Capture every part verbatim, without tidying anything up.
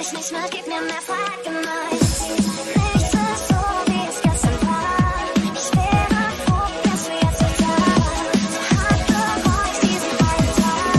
wirklich nicht mehr, gib mir mehr Freiheit, gemein. Nichts ist so, wie es gestern war. Ich wäre froh, dass wir jetzt nicht da. So hart bereue ich diesen einen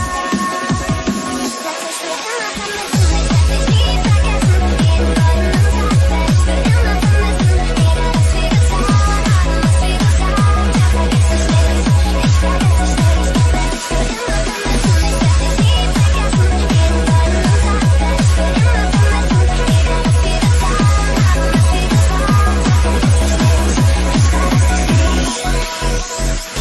Tag. Dass ich für immer vermissen, ich werd dich nie vergessen. Jeden goldenen Tag, ich will immer vermissen. Jeder, was wir getan haben, was wir gesagt haben. Ja, vergiss ich nicht, ich vergess dich nicht. Werd dich für immer vermissen, ich werd dich nie vergessen. Jeden goldenen Tag, ich will immer vermissen. Jeder, was wir getan haben, was wir gesagt haben. Ja, vergiss ich nicht, ich vergess dich nicht.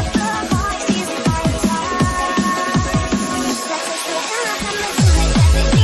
Let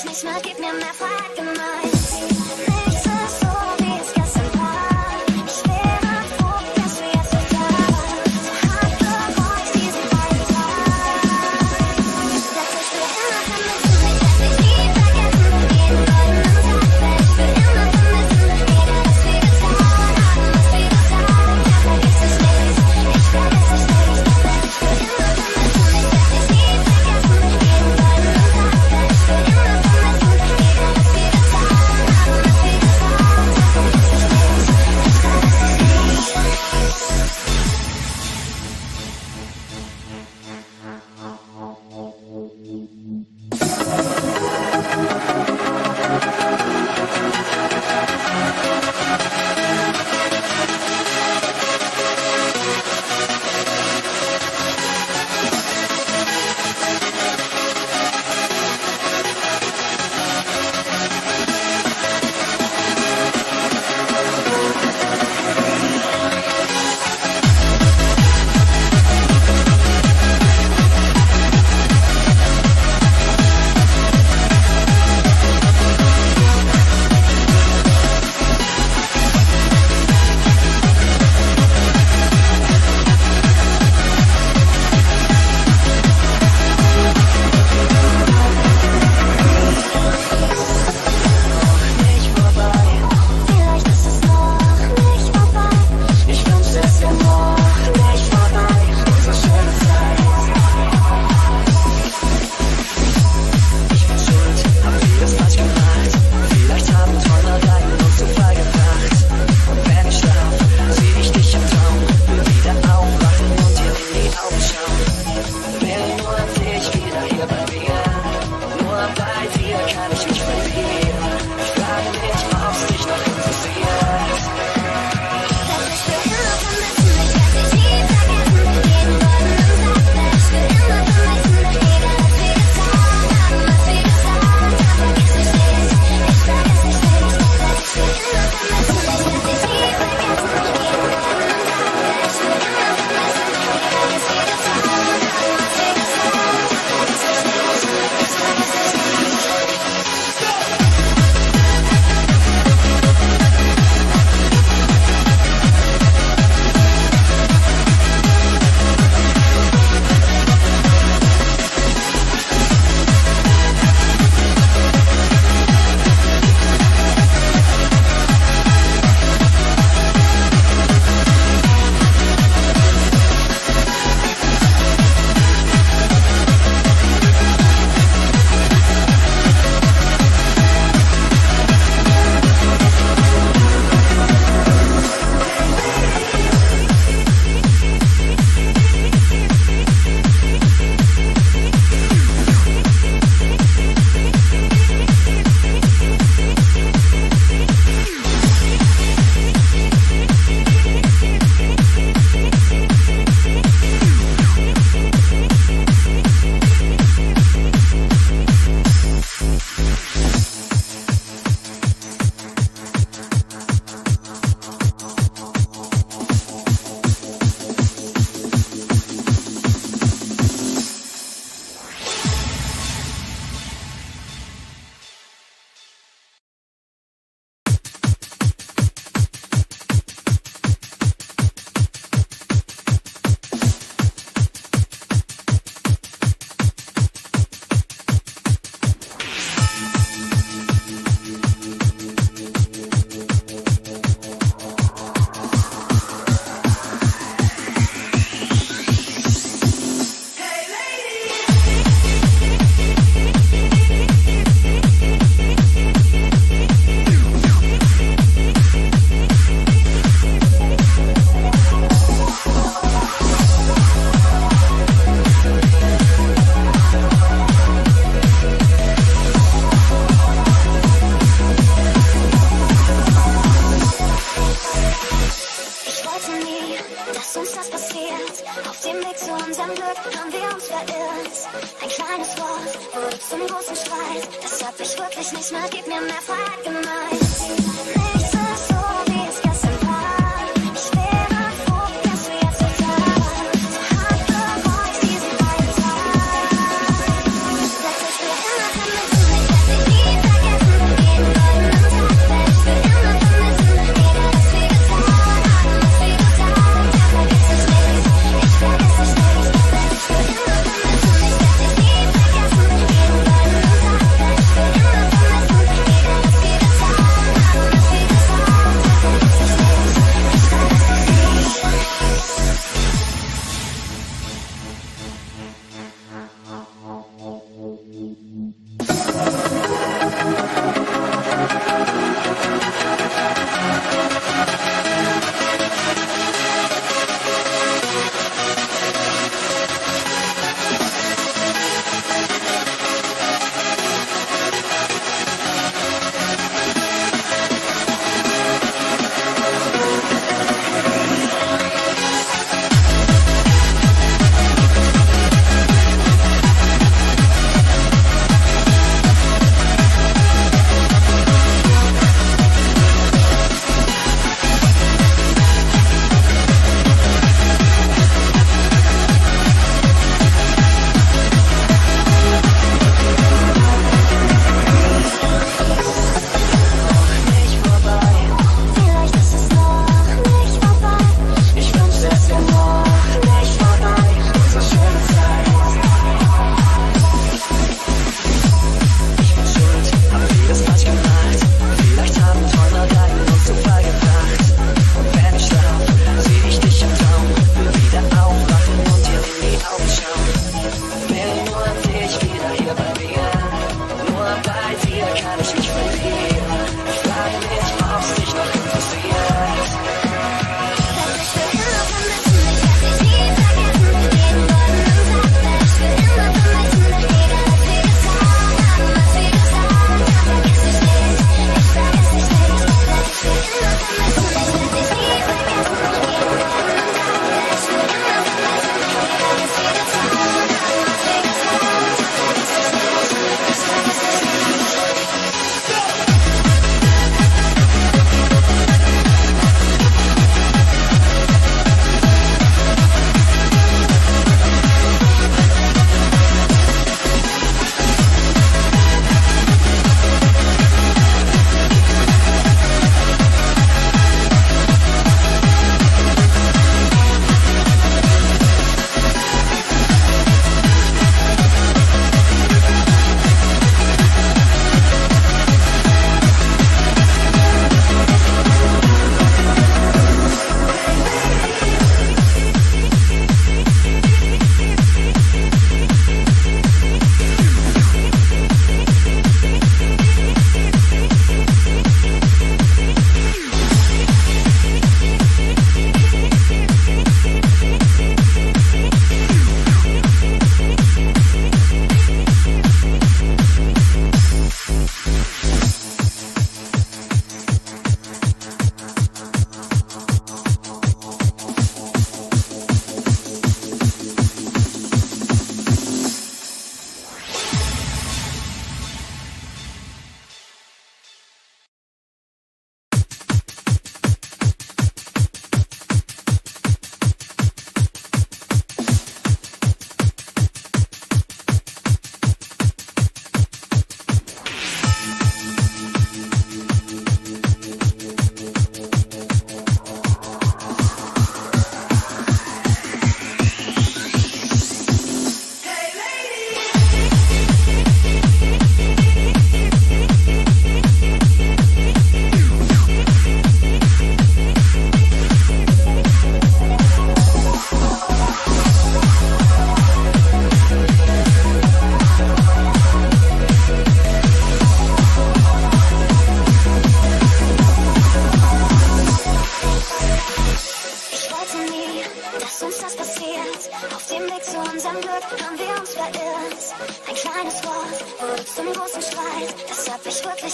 nicht mehr, gib mir mehr Freiheit gemeint. Nichts ist so, wie es gestern war. Ich wäre froh, dass du jetzt nicht da warst. So hart bereue ich diesen freien Tag. Dass ich für immer vermissen, ich werd dich nie vergessen. Jeden goldenen Tag werd ich für immer vermissen. Egal, was wir getan haben, was wir gesagt, ja, vergiss es nicht. Ich vergesse es nicht, dann werd ich für immer vermissen. Ich werd dich nie vergessen. Jeden goldenen Tag werd ich für immer vermissen. Egal, was wir getan haben, was wir gesagt, ja, vergiss es nicht. Ich vergesse es nicht. zum großen Streit. Das hab ich wirklich nicht mehr, gib mir mehr Freiheit gemeint. Nichts ist so, wie es gestern war. Ich wäre froh, dass du jetzt nicht da warst. So hart bereue ich diesen freien Tag. Dass ich für immer vermissen, ich werd dich nie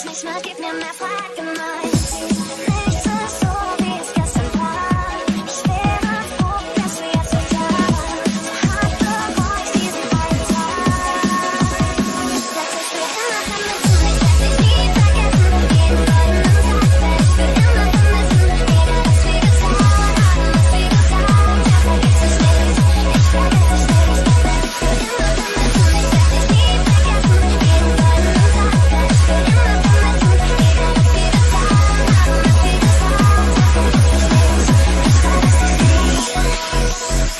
wirklich nicht mehr, gib mir mehr Freiheit gemeint. Nichts ist so, wie es gestern war. Ich wäre froh, dass du jetzt nicht da warst. So hart bereue ich diesen einen Tag. Sag ich will immer vermissen, ich werd dich nie vergessen. Jeden goldenen Tag werd ich für immer vermissen. Egal was wir getan haben, was wir gesagt haben, vergiss es nicht. Ich vergess dich nicht, ich werd dich für immer vermissen. Ich werd dich nie vergessen. Jeden goldenen Tag werd ich für immer vermissen. Egal was wir getan haben, was wir gesagt haben, vergiss es nicht. Ich vergess dich nicht.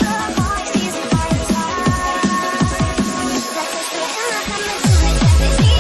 Diesen einen Tag. Sag, ich will immer vermissen, ich werd dich nie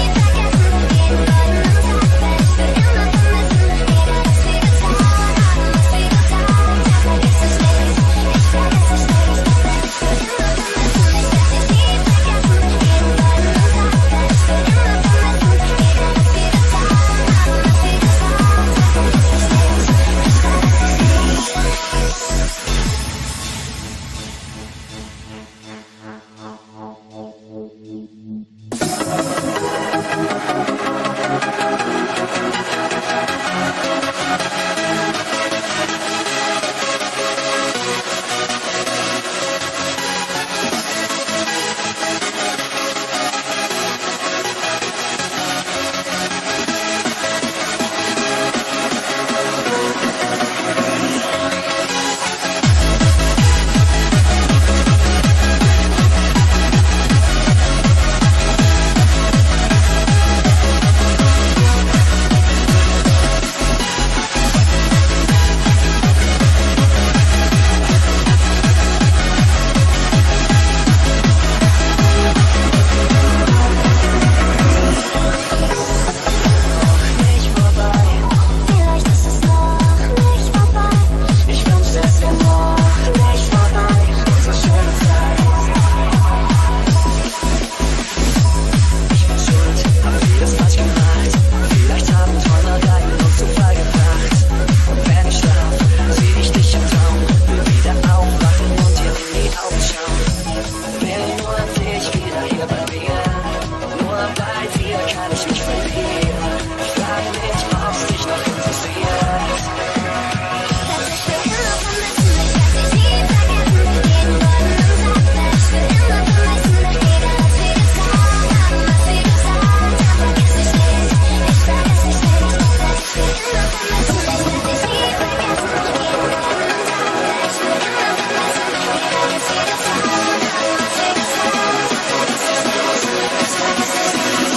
kann ich mich verlieren. Ich frage mich, ob's dich noch interessiert. Dass ich für immer vermissen, ich werd dich nie vergessen. Jeden goldenen Tag, ich will immer vermissen. Egal, was wir getan haben, was wir gesagt haben, vergiss ich nicht, ich vergess dich nicht. Dass ich für immer vermissen, ich werd dich nie vergessen. Jeden goldenen Tag, ich will immer vermissen. Egal, was wir getan haben, was wir gesagt haben, vergiss ich nicht, ich vergess dich nicht.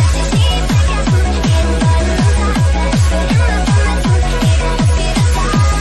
Vergessen, jeden goldenen Tag, ich will immer vermissen, egal was wir getan haben, was wir gesagt haben, vergiss ich nicht, ich vergess dich nicht. Dass ich für immer vermissen, ich werd dich nie vergessen. Jeden goldenen Tag, ich will immer vermissen, egal was wir getan haben, was wir gesagt haben, vergiss ich nicht, ich vergess dich nicht.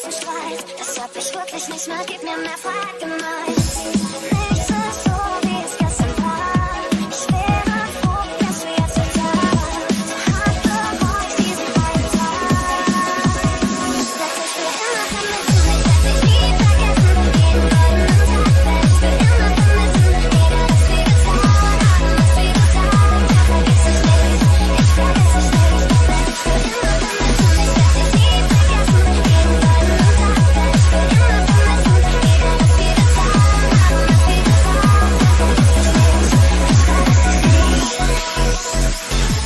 großen Streit. Das hab ich wirklich nicht mehr, gib mir mehr Freiheit gemeint. Nichts ist so, wie es gestern war. Ich wäre froh, dass du jetzt wieder da warst. So hart bereue ich diesen einen Tag. Dass ich für immer vermissen, ich werd dich nie vergessen. Jeden goldenen Tag werd ich für immer vermissen. Egal, was wir getan haben, was wir getan haben, vergiss es nicht. Ich vergess es nicht, werd ich für immer vermissen. Ich werd dich nie vergessen. Jeden goldenen Tag werd ich für immer vermissen. Egal, was wir getan haben, was wir getan haben, vergiss es nicht. Ich vergess es nicht.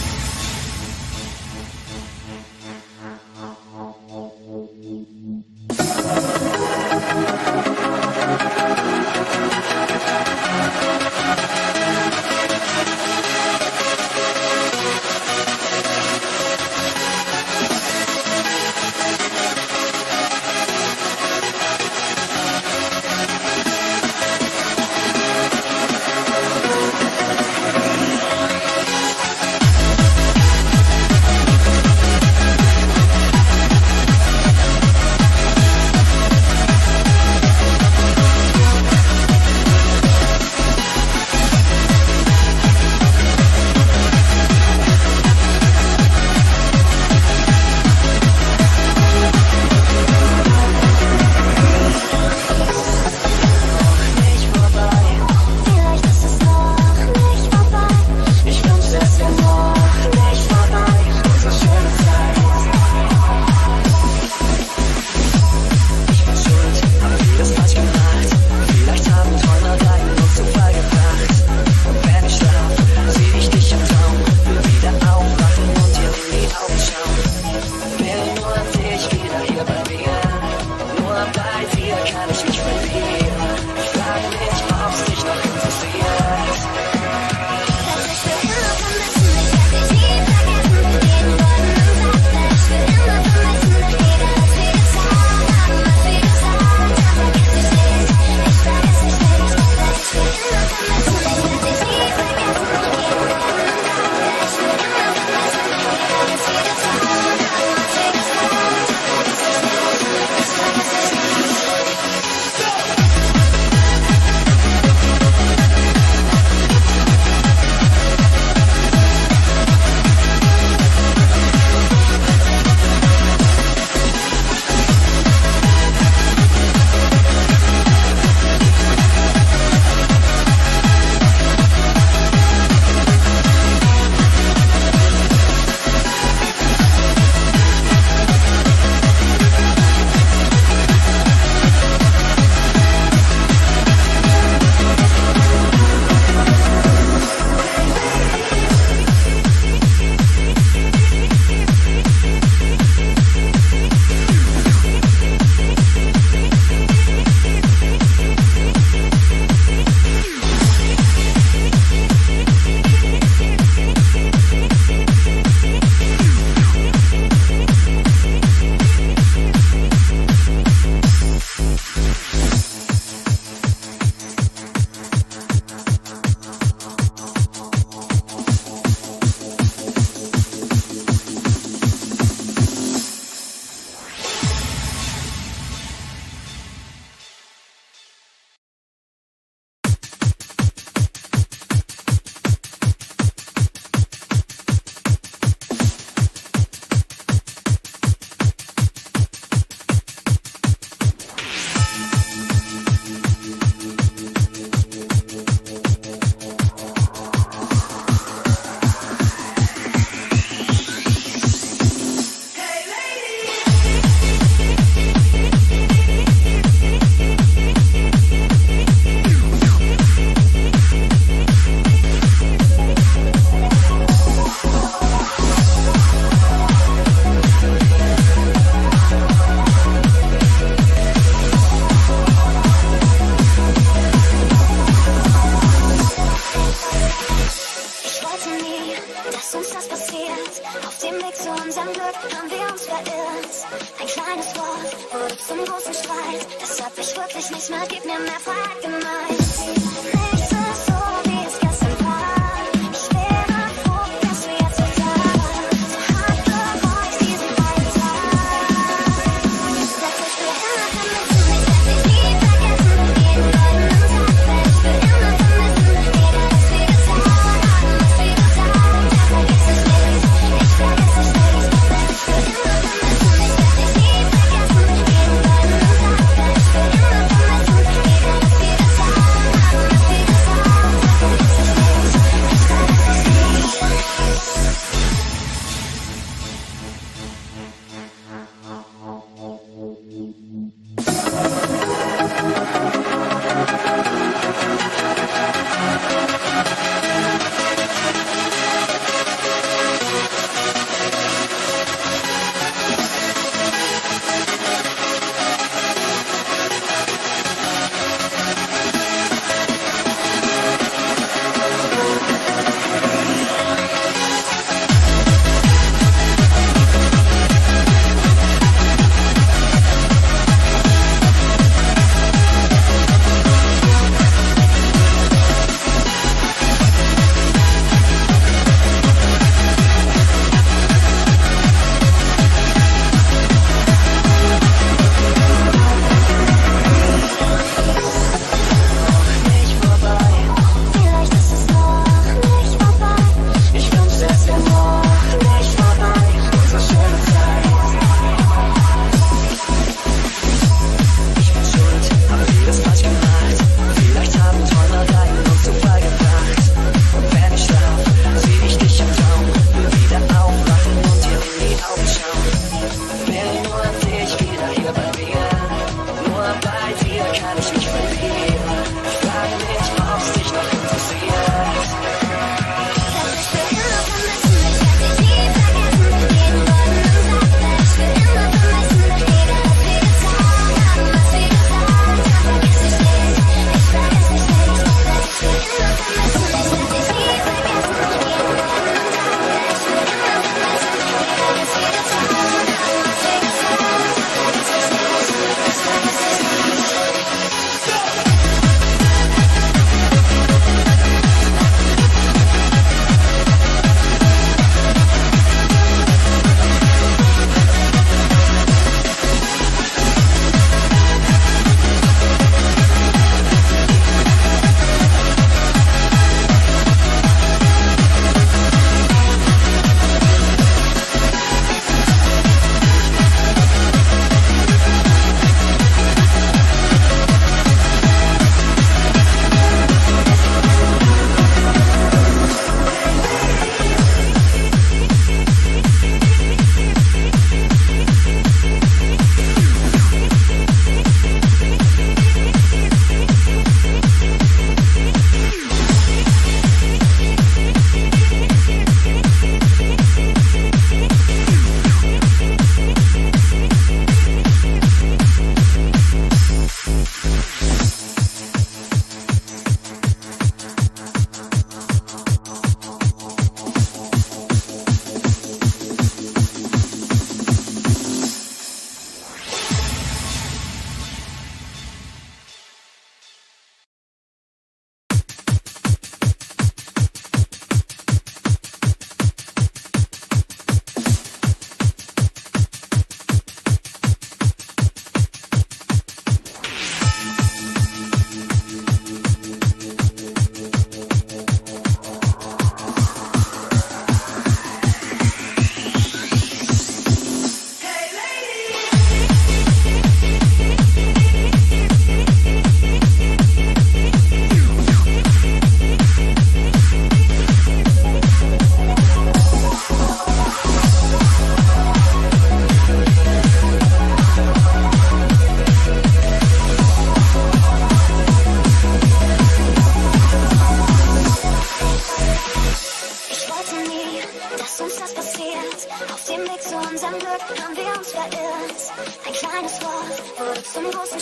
Vielleicht ist es noch nicht vorbei. Ich wünsch es dir noch nicht vorbei. Unsere schöne Zeit. Ich bin schuld, hab vieles falsch gemacht. Vielleicht haben Träume rein und Zufall gebracht. Und wenn ich schlaf, seh ich dich im Traum. Will wieder aufwachen und dir in die Augen schauen. Will nur dich wieder hier bei mir. Nur bei dir kann ich mich verlieren. Ich frage mich, ob's dich noch interessiert. Dass ich für immer vermissen, ich werd dich nie vergessen. Jeden goldenen Tag werd ich für immer vermissen. Egal, was wir getan haben, was wir gesagt haben, vergiss es nicht. Ich vergess es nicht, werd ich für immer vermissen. Ich werd dich nie vergessen. Jeden goldenen Tag werd ich für immer vermissen. Egal, was wir getan haben, was wir gesagt haben, vergiss es nicht. Ich vergess es nicht. wirklich nicht mehr, gib mir mehr Freiheit gemeint. Nichts ist so, wie es gestern war. Ich wäre froh, dass du jetzt wieder da warst. So hart bereue ich diesen einen Tag. Dass ich für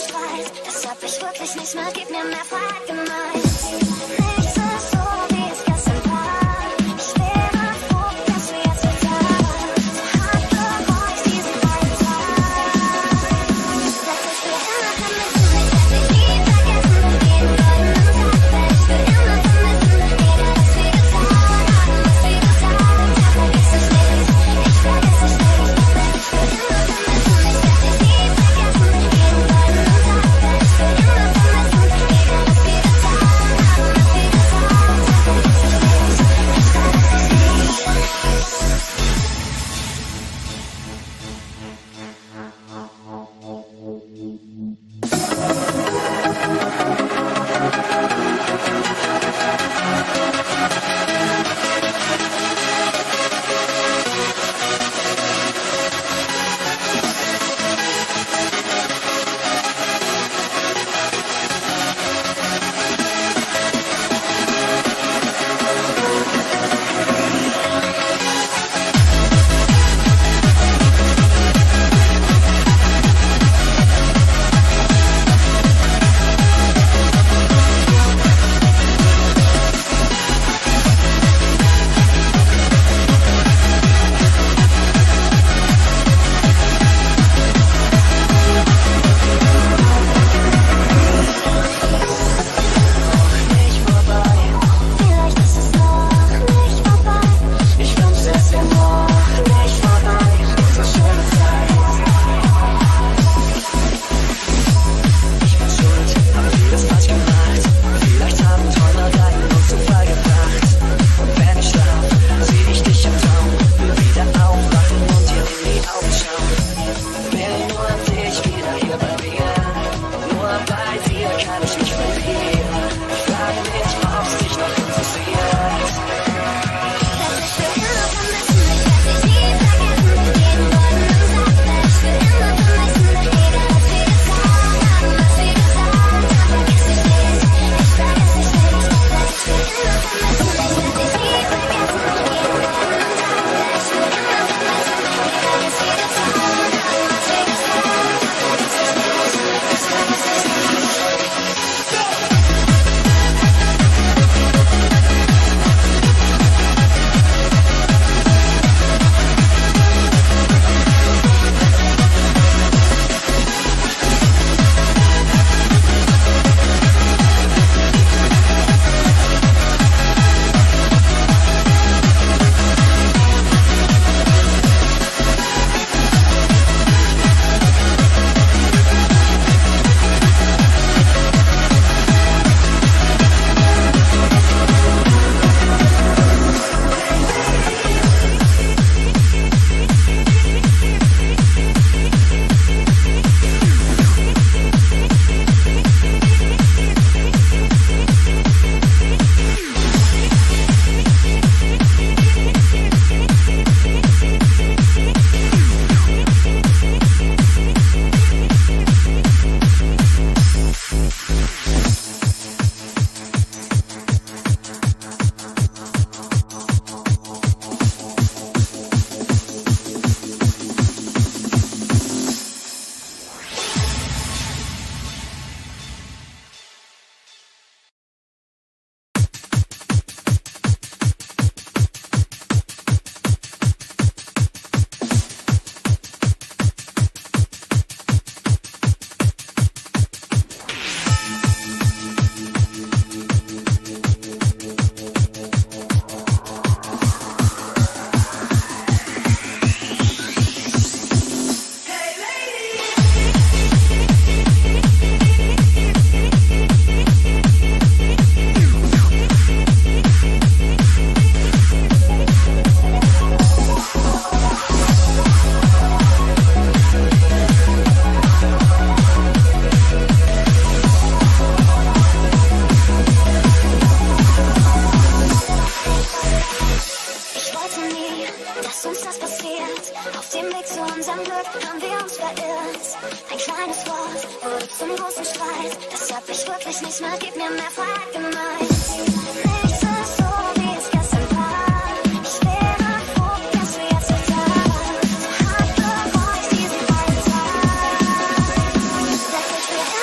Streit. Das hab ich wirklich nicht mehr, gib mir mehr Freiheit gemeint. Nichts ist so, wie es gestern war. Ich wäre froh, dass du jetzt wieder da warst. So hart bereue ich diesen einen Tag. Dass ich für immer vermissen, ich werd dich nie vergessen. Jeden goldenen Tag werd ich für immer vermissen. Egal was wir getan haben, was wir gesagt haben, vergiss es nicht. Ich vergess dich nicht. Werd ich für immer vermissen, ich werd dich nie vergessen. Jeden goldenen Tag werd ich für immer vermissen. Egal was wir getan haben, was wir gesagt haben, vergiss es nicht. Ich vergess dich nicht. Vielleicht ist es noch nicht vorbei. Ich wünsch es dir noch nicht vorbei. Diese schöne Zeit. Ich bin schuld, hab vieles falsch gemacht. Vielleicht haben Träume rein und zu Fall gebracht. Und wenn ich schlaf, seh ich dich im Traum. Will wieder aufwachen und dir in die Augen schauen. Will nur dich wieder hier bei mir. Nur bei dir kann ich mich verlieren. Ich frage mich, ob's dich noch interessiert. Werd ich für immer vermissen, ich werd dich nie vergessen. Jeden goldenen Tag werd ich für immer vermissen. Egal was wir getan haben, was wir gesagt haben, vergiss dich nicht. Ich vergess dich nicht. Werd ich für immer vermissen, ich werd dich nie vergessen. Jeden goldenen Tag werd ich für immer vermissen. Egal was wir getan haben, was wir gesagt haben, vergiss dich nicht. Ich vergess dich nicht. dass uns das passiert. Auf dem Weg zu unserem Glück haben wir uns verirrt. Ein kleines Wort wurde zum großen Streit. Das hab ich wirklich nicht mehr, gib mir mehr Freiheit gemeint. Nichts ist so, wie es gestern war. Ich wäre froh, dass du jetzt wieder da warst. So hart bereue ich diesen einen Tag. Dass ich für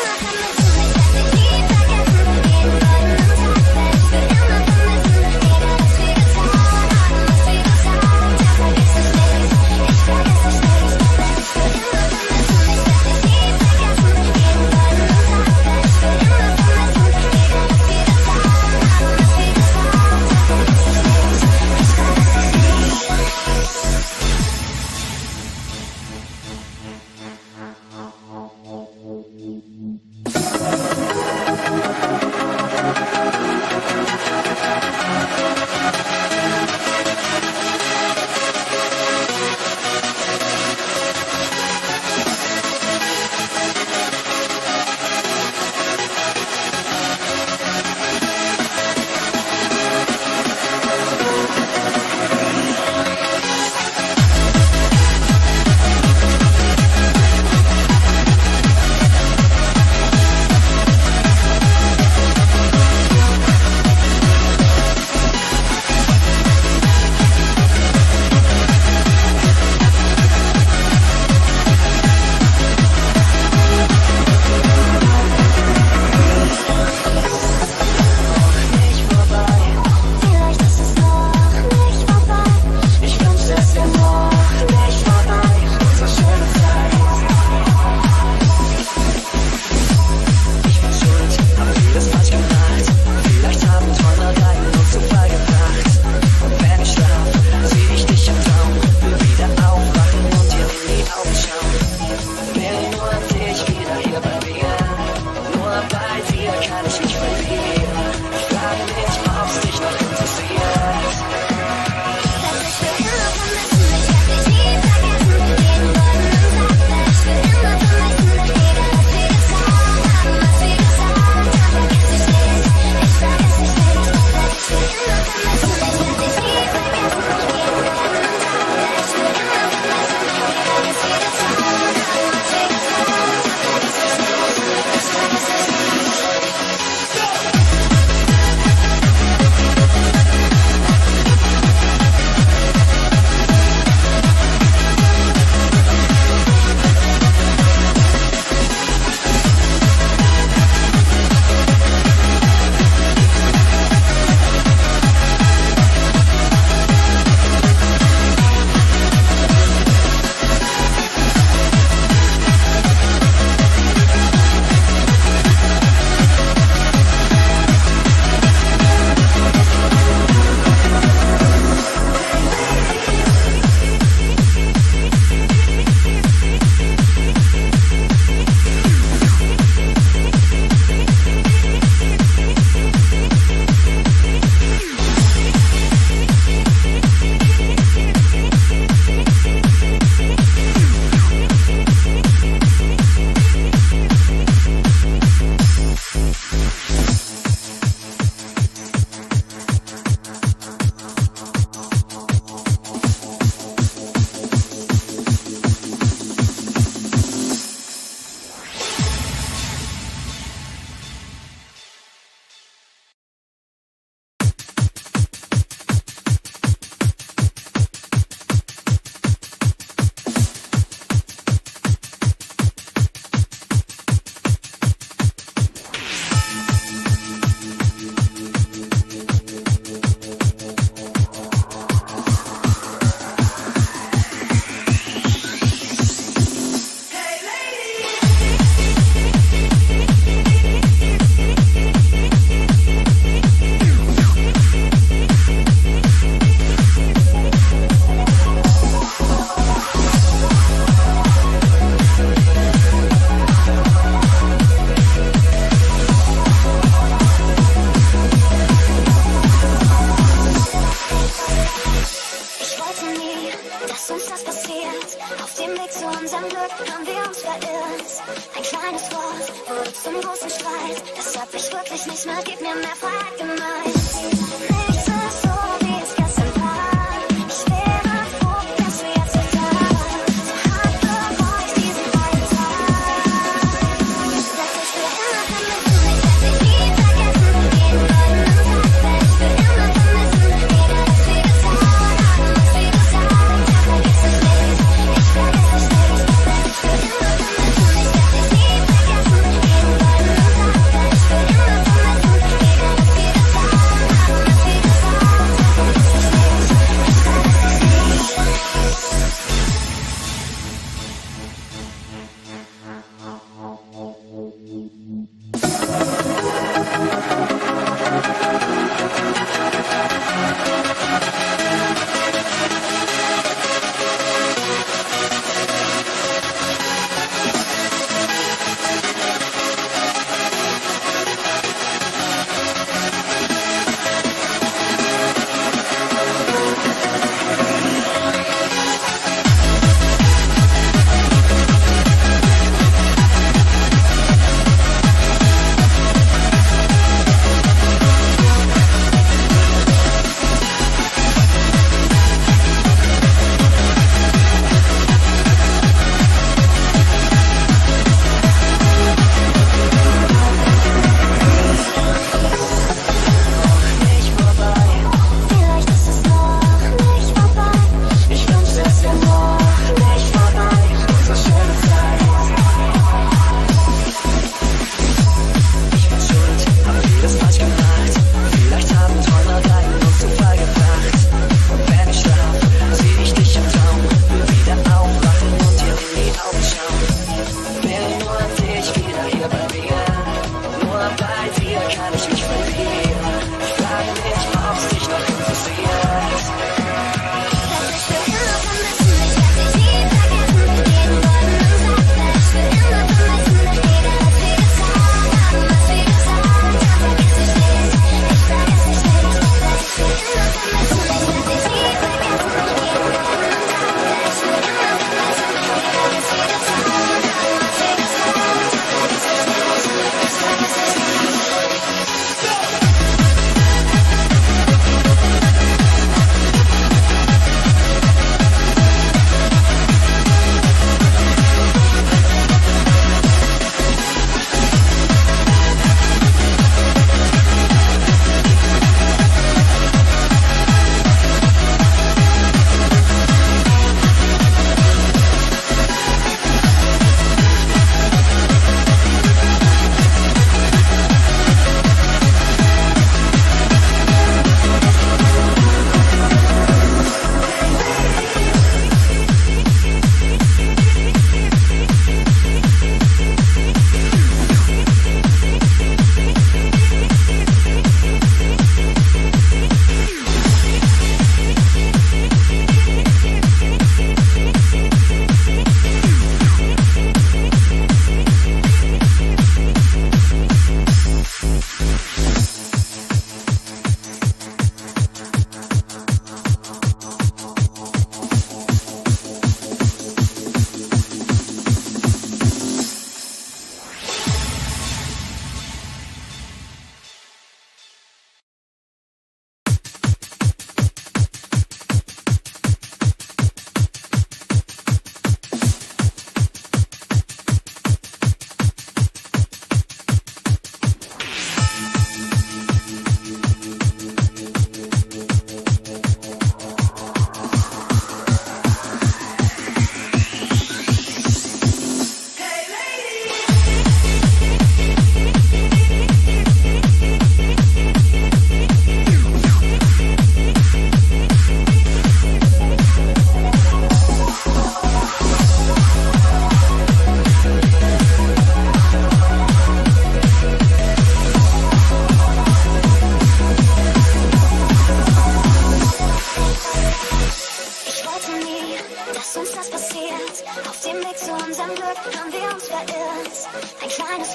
Wort wurde zum großen Streit. Das hab ich wirklich nicht mehr, gib mir mehr Freiheit gemeint. Nichts ist so, wie es gestern war. Ich wäre froh, wärst du jetzt nicht da. So hart bereue ich diesen freien Tag. Das ich für immer vermissen, ich werd dich nie vergessen. Jeden goldenen Tag werd ich für immer vermissen. Jeder, das wir getan haben, was wir gesagt haben, vergiss es nicht. Ich vergess dich nicht, werd ich für immer vermissen. Ich werd dich nie vergessen. Jeden goldenen Tag werd ich für immer vermissen. Jeder, das wir getan haben, was wir gesagt haben, vergiss es nicht. Ich vergess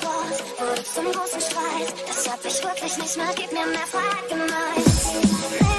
zum großen Streit. Das hab ich wirklich nicht mehr, gib mir mehr Freiheit gemeint.